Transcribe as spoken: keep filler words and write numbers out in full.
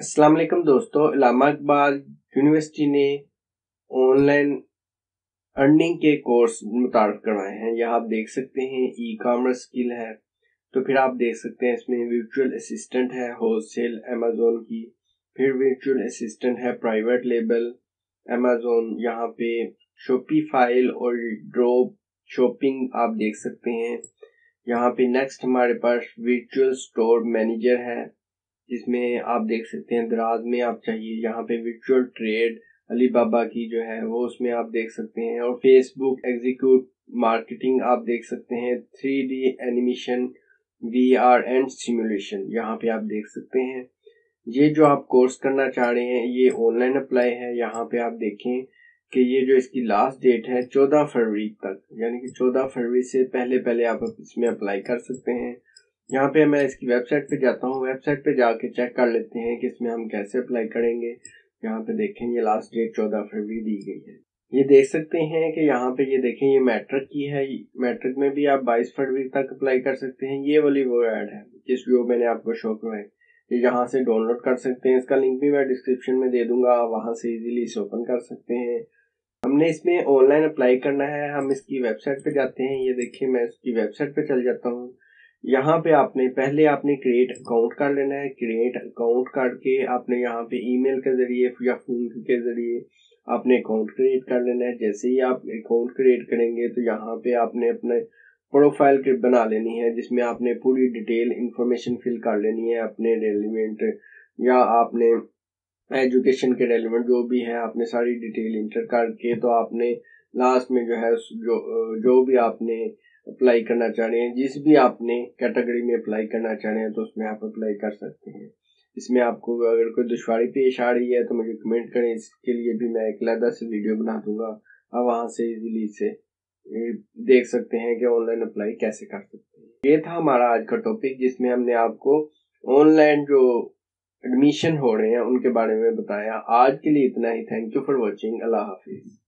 अस्सलाम वालेकुम दोस्तों, इस्लामाबाद यूनिवर्सिटी ने ऑनलाइन अर्निंग के कोर्स मुतारफ करवाए हैं। यहाँ आप देख सकते हैं ई कॉमर्स स्किल है, तो फिर आप देख सकते हैं इसमें वर्चुअल असिस्टेंट है होलसेल अमेजोन की, फिर वर्चुअल असिस्टेंट है प्राइवेट लेबल अमेजोन, यहाँ पे शॉपिफाई और ड्रॉप शॉपिंग आप देख सकते हैं। यहाँ पे नेक्स्ट हमारे पास वर्चुअल स्टोर मैनेजर है, जिसमें आप देख सकते हैं दराज में आप चाहिए। यहाँ पे वर्चुअल ट्रेड अलीबाबा की जो है वो उसमें आप देख सकते हैं, और फेसबुक एग्जीक्यूट मार्केटिंग आप देख सकते हैं। Three D animation, V R and simulation यहाँ पे आप देख सकते हैं। ये जो आप कोर्स करना चाह रहे हैं ये ऑनलाइन अप्लाई है। यहाँ पे आप देखें कि ये जो इसकी लास्ट डेट है चौदह फरवरी तक, यानी कि चौदह फरवरी से पहले पहले आप इसमें अप्लाई कर सकते हैं। यहाँ पे मैं इसकी वेबसाइट पे जाता हूँ, वेबसाइट पे जाके चेक कर लेते हैं कि इसमें हम कैसे अप्लाई करेंगे। यहाँ पे देखें ये लास्ट डेट चौदह फरवरी दी गई है। ये देख सकते हैं कि यहाँ पे ये देखें ये मैट्रिक की है, मैट्रिक में भी आप बाईस फरवरी तक अप्लाई कर सकते हैं। ये वाली वो ऐड है जिस जो मैंने आपको शो करवाई, ये यहाँ से डाउनलोड कर सकते हैं। इसका लिंक भी मैं डिस्क्रिप्शन में दे दूंगा, वहां से इजीली इसे ओपन कर सकते हैं। हमने इसमें ऑनलाइन अप्लाई करना है, हम इसकी वेबसाइट पे जाते हैं। ये देखिए मैं इसकी वेबसाइट पे चल जाता हूँ। यहाँ पे आपने पहले आपने क्रिएट अकाउंट कर लेना है। क्रिएट अकाउंट करके आपने यहाँ पे ईमेल के जरिए या फोन के जरिए आपने अकाउंट क्रिएट कर लेना है। जैसे ही आप अकाउंट क्रिएट करेंगे तो यहाँ पे आपने अपने प्रोफाइल के बना लेनी है, जिसमें आपने पूरी डिटेल इंफॉर्मेशन फिल कर लेनी है अपने रेलिवेंट या आपने एजुकेशन के रेलिवेंट जो भी है, आपने सारी डिटेल इंटर करके तो आपने लास्ट में जो है जो जो भी आपने अप्लाई करना चाह रहे हैं, जिस भी आपने कैटेगरी में अप्लाई करना चाह रहे हैं तो उसमें आप अप्लाई कर सकते हैं। इसमें आपको अगर कोई दुश्वारी पेश आ रही है तो मुझे कमेंट करें, इसके लिए भी मैं एक अलग से वीडियो बना दूंगा। आप वहां से इजीली से देख सकते हैं कि ऑनलाइन अप्लाई कैसे कर सकते हैं। ये था हमारा आज का टॉपिक, जिसमें हमने आपको ऑनलाइन जो एडमिशन हो रहे हैं उनके बारे में बताया। आज के लिए इतना ही। Thank you for watching. अल्लाह हाफिज।